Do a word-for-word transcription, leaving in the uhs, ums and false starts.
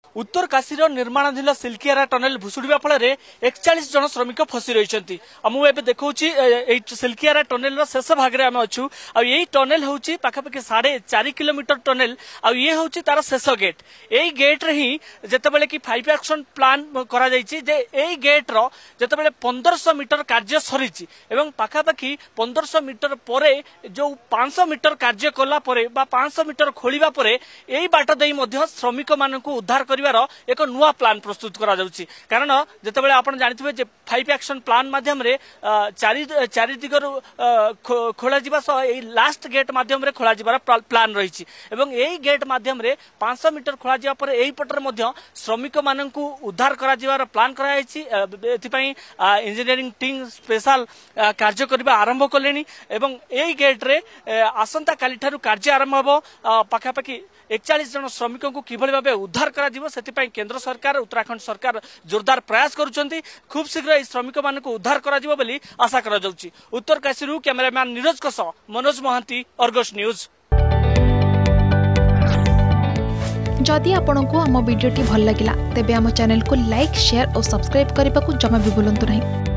उत्तर काशीर निर्माणाधीन सिल्कियारा टनेल भुशुड़ा फल एकचाश जन श्रमिक फसी रही मुझे देखा सिल्कियारा टनेल शेष भाग में आम अच्छू आई टनेल हूँ पाखापाखि साढ़े चार किलोमीटर टनेल आ ये हूँ तार शेष गेट यही गेट रे ही जितेबाला कि फाइव एक्शन प्लान करा गेट रे पंद्रह सौ मीटर कार्य सरी पाखापाखि पंद्रह सौ मीटर पर जो पांच सौ मीटर कार्य कला पांच सौ मीटर खोलिबा परे यही बाट दे श्रमिक मान उद्धार कर एक नुआ प्लान प्रस्तुत करा जाउची कारण जेतेबेले आपण जानिथिबे जे फाइव एक्शन प्लान माध्यम रे चारि चारि दिगर खोला जिबा सह एई लास्ट गेट माध्यम रे खोला जिबार प्लान रहिछि एवं एई गेट माध्यम रे पांच सौ मीटर खोला जिबा पर एई पटर मध्य श्रमिक माननकु उद्धार करा जिबार प्लान करा जायछि एथि पई इंजीनियरिंग टीम स्पेशल कार्य करबा आरंभ कलेनी एवं एई गेट रे आसंता काली ठारु कार्य आरंभ हबो पाखापाखि एकचाश जन श्रमिक को किभली भाबे उद्धार करा जिवो सेति केंद्र सरकार उत्तराखंड सरकार जोरदार प्रयास करुछंती खूब शीघ्र ए श्रमिक मान को उद्धार करा जिवो बोली आशा करा जाउची। उत्तर काशीरू कैमरामैन नीरज कस मनोज महांती अर्गस न्यूज। जदि आपंक आम भिडी भल लगा तेब आम चैनल को लाइक शेयर और सब्सक्राइब करने को जमा भी भूलु नहीं।